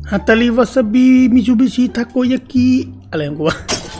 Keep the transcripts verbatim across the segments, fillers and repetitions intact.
ฮัตตาริวาซาบิมิจูบิชิทาโกยากิอะไรของกูวะ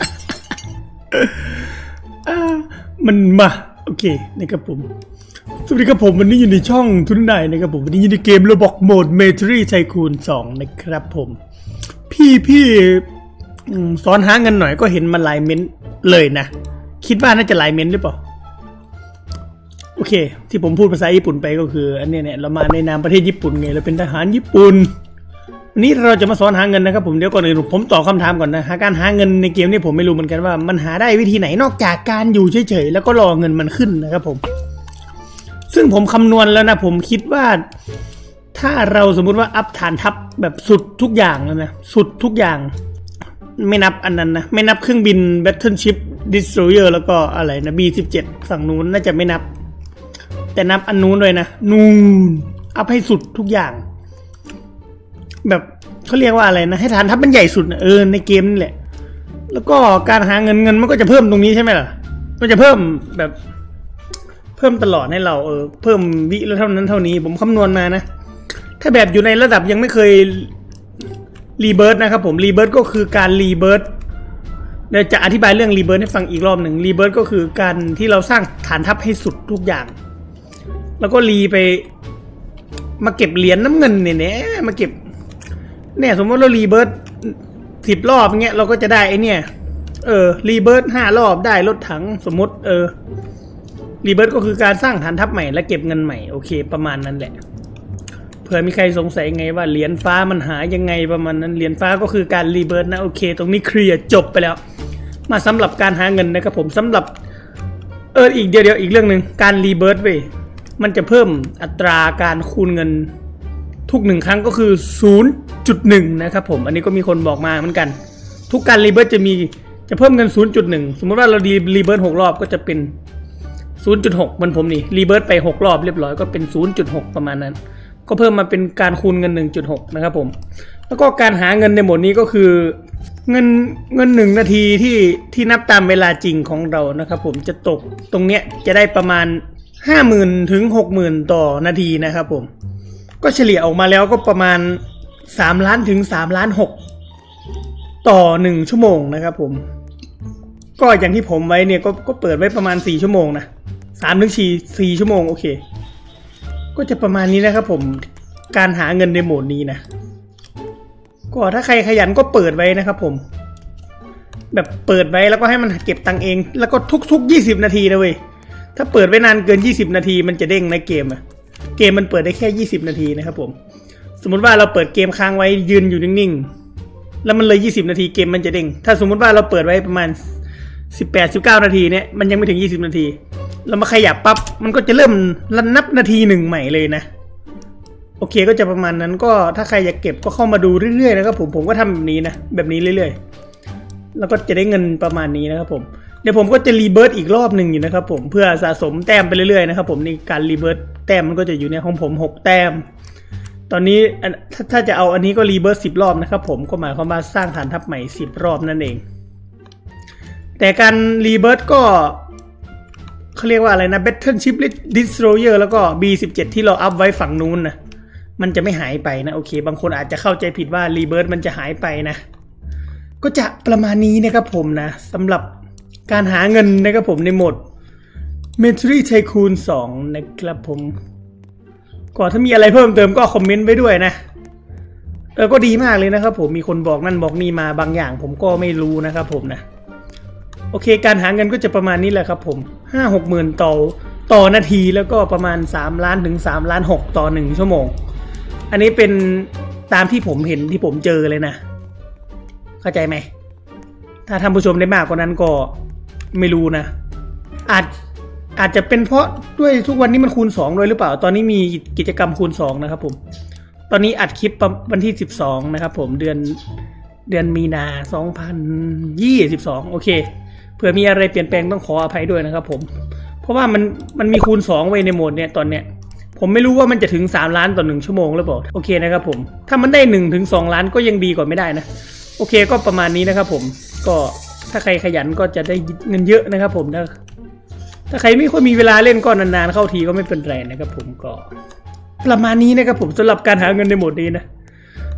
มันมาโอเคนะครับผมสวัสดีครับผมวันนี้อยู่ในช่องทุนนายนะครับผมวันนี้อยู่ในเกม Roblox Mode Military Tycoon สองนะครับผมพี่พี่สอนหาเงินหน่อยก็เห็นมันหลายเม้นเลยนะคิดว่าน่าจะหลายเม้นหรือเปล่าโอเคที่ผมพูดภาษาญี่ปุ่นไปก็คืออันนี้เนี่ยเรามาในนามประเทศญี่ปุ่นไงเราเป็นทหารญี่ปุ่นวันนี้เราจะมาสอนหาเงินนะครับผมเดี๋ยวก่อนอื่นผมตอบคำถามก่อนนะหาการหาเงินในเกมนี้ผมไม่รู้เหมือนกันว่ามันหาได้วิธีไหนนอกจากการอยู่เฉยๆแล้วก็รอเงินมันขึ้นนะครับผมซึ่งผมคำนวณแล้วนะผมคิดว่าถ้าเราสมมุติว่าอัพฐานทัพแบบสุดทุกอย่างแล้วนะสุดทุกอย่างไม่นับอันนั้นนะไม่นับเครื่องบิน Battleship Destroyer แล้วก็อะไรนะ บี สิบเจ็ด ฝั่งนู้นน่าจะไม่นับแต่นับอันนู้นด้วยนะนู่นอัพให้สุดทุกอย่างแบบเขาเรียกว่าอะไรนะให้ฐานทัพมันใหญ่สุดนะเออในเกมนี่แหละแล้วก็การหาเงินเงินมันก็จะเพิ่มตรงนี้ใช่ไหมล่ะมันจะเพิ่มแบบเพิ่มตลอดให้เราเออเพิ่มวิแล้วเท่านั้นเท่านี้ผมคำนวณมานะถ้าแบบอยู่ในระดับยังไม่เคยรีเบิร์ตนะครับผมรีเบิร์ตก็คือการรีเบิร์ตเดี๋ยวจะอธิบายเรื่องรีเบิร์ตให้ฟังอีกรอบหนึ่งรีเบิร์ตก็คือการที่เราสร้างฐานทัพให้สุดทุกอย่างแล้วก็รีไปมาเก็บเหรียญน้ำเงินเนี่ยเนี่ยมาเก็บเนี่ยสมมติเรารีเบิร์ตสิบรอบเงี้ยเราก็จะได้ไอเนี่ยเออรีเบิร์ตห้ารอบได้รถถังสมมติเออรีเบิร์ตก็คือการสร้างฐานทัพใหม่และเก็บเงินใหม่โอเคประมาณนั้นแหละเผื่อมีใครสงสัยไงว่าเหรียญฟ้ามันหายังไงประมาณนั้นเหรียญฟ้าก็คือการรีเบิร์ตนะโอเคตรงนี้เคลียร์จบไปแล้วมาสำหรับการหาเงินนะครับผมสำหรับเอออีกเดียวเดียวอีกเรื่องหนึ่งการรีเบิร์ตเว้ยมันจะเพิ่มอัตราการคูณเงินทุกหนึ่งครั้งก็คือ ศูนย์จุดหนึ่ง นะครับผมอันนี้ก็มีคนบอกมาเหมือนกันทุกการรีเบิร์ตจะมีจะเพิ่มเงิน ศูนย์จุดหนึ่ง สมมติว่าเราดีรีเบิร์ตหกรอบก็จะเป็น ศูนย์จุดหก เหมือนผมนี่รีเบิร์ตไปหกรอบเรียบร้อยก็เป็น ศูนย์จุดหก ประมาณนั้นก็เพิ่มมาเป็นการคูณเงิน หนึ่งจุดหก นะครับผมแล้วก็การหาเงินในโหมดนี้ก็คือเงินเงินหนึ่งนาทีที่ที่นับตามเวลาจริงของเรานะครับผมจะตกตรงเนี้ยจะได้ประมาณ ห้าหมื่น ถึง หกหมื่น ต่อนาทีนะครับผมก็เฉลี่ยออกมาแล้วก็ประมาณสามล้านถึงสามล้านหกต่อหนึ่งชั่วโมงนะครับผมก็อย่างที่ผมไว้เนี่ยก็ก็เปิดไว้ประมาณสี่ชั่วโมงนะสามถึงสี่ชั่วโมงโอเคก็จะประมาณนี้นะครับผมการหาเงินในโหมดนี้นะก็ถ้าใครขยันก็เปิดไว้นะครับผมแบบเปิดไว้แล้วก็ให้มันเก็บตังค์เองแล้วก็ทุกๆยี่สิบนาทีนะเว้ยถ้าเปิดไว้นานเกินยี่สิบนาทีมันจะเด้งในเกมอะเกมมันเปิดได้แค่ยี่สิบนาทีนะครับผมสมมุติว่าเราเปิดเกมค้างไว้ยืนอยู่นิ่งๆแล้วมันเลยยี่สิบนาทีเกมมันจะเด้งถ้าสมมุติว่าเราเปิดไว้ประมาณสิบแปด สิบเก้านาทีเนี่ยมันยังไม่ถึงยี่สิบนาทีเรามาขยับปั๊บมันก็จะเริ่มรันนับนาทีหนึ่งใหม่เลยนะโอเคก็จะประมาณนั้นก็ถ้าใครอยากเก็บก็เข้ามาดูเรื่อยๆนะครับผมผมก็ทำแบบนี้นะแบบนี้เรื่อยๆแล้วก็จะได้เงินประมาณนี้นะครับผมเดี๋ยวผมก็จะรีเบิร์ตอีกรอบหนึ่งอยู่นะครับผมเพื่อสะสมแต้มไปเรื่อยๆนะครับผมในการรีเบิร์ตแต้มมันก็จะอยู่ในของผมหกแต้มตอนนี้ถ้าถ้าจะเอาอันนี้ก็รีเบิร์ตสิบรอบนะครับผมก็หมายความว่าสร้างฐานทัพใหม่สิบรอบนั่นเองแต่การรีเบิร์ตก็เขาเรียกว่าอะไรนะ Battleship Destroyer แล้วก็ บี สิบเจ็ด ที่เราอัพไว้ฝั่งนู้นนะมันจะไม่หายไปนะโอเคบางคนอาจจะเข้าใจผิดว่ารีเบิร์ตมันจะหายไปนะก็จะประมาณนี้นะครับผมนะสำหรับการหาเงินนะครับผมในโหมด Military Tycoon สองนะครับผมก็ถ้ามีอะไรเพิ่มเติมก็คอมเมนต์ไว้ด้วยนะเออก็ดีมากเลยนะครับผมมีคนบอกนั่นบอกนี่มาบางอย่างผมก็ไม่รู้นะครับผมนะโอเคการหาเงินก็จะประมาณนี้แหละครับผม ห้าหกหมื่น ต่อต่อนาทีแล้วก็ประมาณสามล้านถึงสามล้านหกต่อหนึ่งชั่วโมงอันนี้เป็นตามที่ผมเห็นที่ผมเจอเลยนะเข้าใจไหมถ้าท่านผู้ชมได้มากกว่านั้นก็ไม่รู้นะอาจอาจจะเป็นเพราะด้วยทุกวันนี้มันคูณสองด้วยหรือเปล่าตอนนี้มีกิจกรรมคูณสองนะครับผมตอนนี้อัดคลิปวันที่สิบสองนะครับผมเดือนเดือนมีนาสองพันยี่สิบสองโอเคเผื่อมีอะไรเปลี่ยนแปลงต้องขออภัยด้วยนะครับผมเพราะว่ามันมันมีคูณสองไว้ในโหมดเนี้ยตอนเนี้ยผมไม่รู้ว่ามันจะถึงสามล้านต่อหนึ่งชั่วโมงหรือเปล่าโอเคนะครับผมถ้ามันได้หนึ่งถึงสองล้านก็ยังดีกว่าไม่ได้นะโอเคก็ประมาณนี้นะครับผมก็ถ้าใครขยันก็จะได้เงินเยอะนะครับผมถ้าถ้าใครไม่ค่อยมีเวลาเล่นก็นานๆเข้าทีก็ไม่เป็นไรนะครับผมก็ประมาณนี้นะครับผมสำหรับการหาเงินในโหมดนี้นะ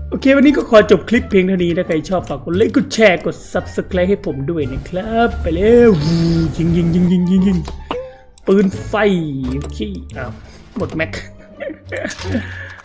โอเควันนี้ก็ขอจบคลิปเพียงเท่านี้ถ้าใครชอบฝากกดไลค์กดแชร์กด ซับสไครบ์ ให้ผมด้วยนะครับไปเร็วยิงยิงยิงยิงยิงยิงปืนไฟโอเคอ้าวหมดแม็ก